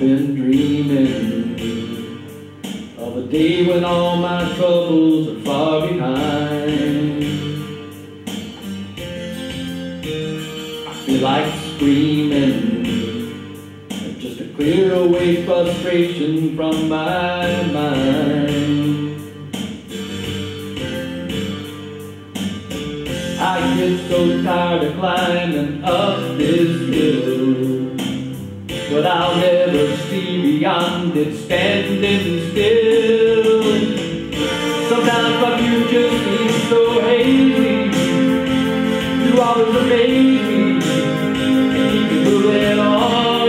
been dreaming of a day when all my troubles are far behind. I feel like screaming just to clear away frustration from my mind. I get so tired of climbing up this hill, but I'll never see beyond it standing still. Sometimes my future seems so hazy. You always amaze me and keep me moving on.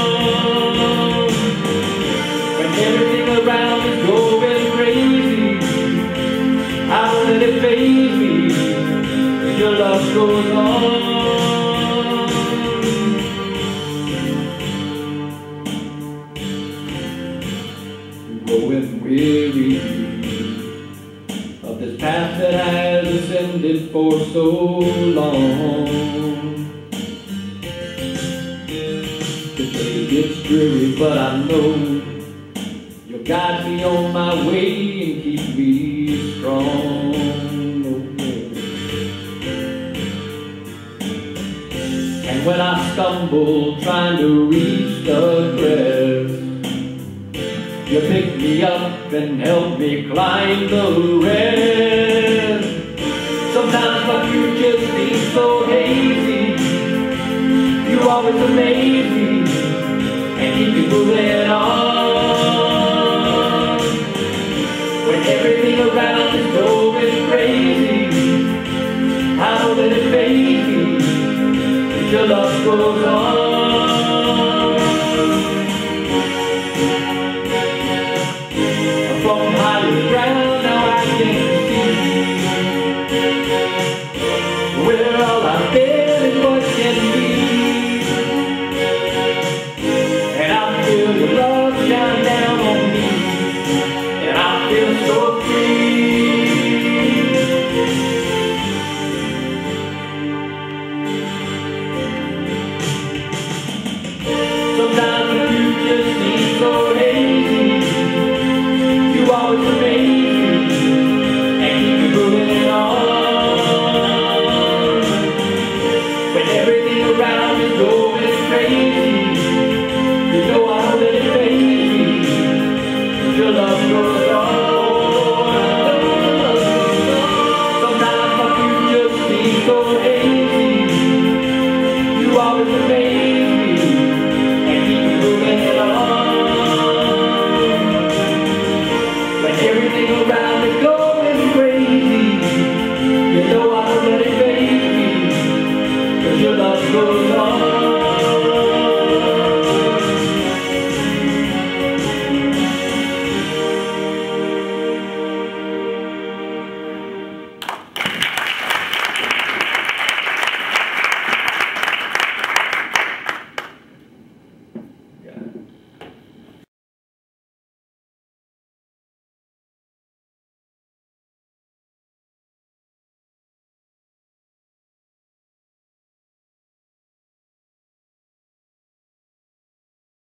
When everything around is going crazy, I won't let it faze me. Your love goes on. Growing weary of this path that has ascended for so long. The day gets dreary, but I know you'll guide me on my way and keep me strong. And when I stumble trying to reach the crest, you pick me up and help me climb the rest. Sometimes my future seems so hazy. You always amaze me and keep me moving on. When everything around is going crazy, I know that it faze me. Your love goes on. From higher ground now I can see where all I've been is what can be. And I feel your love shine down on me, and I feel so free. Sometimes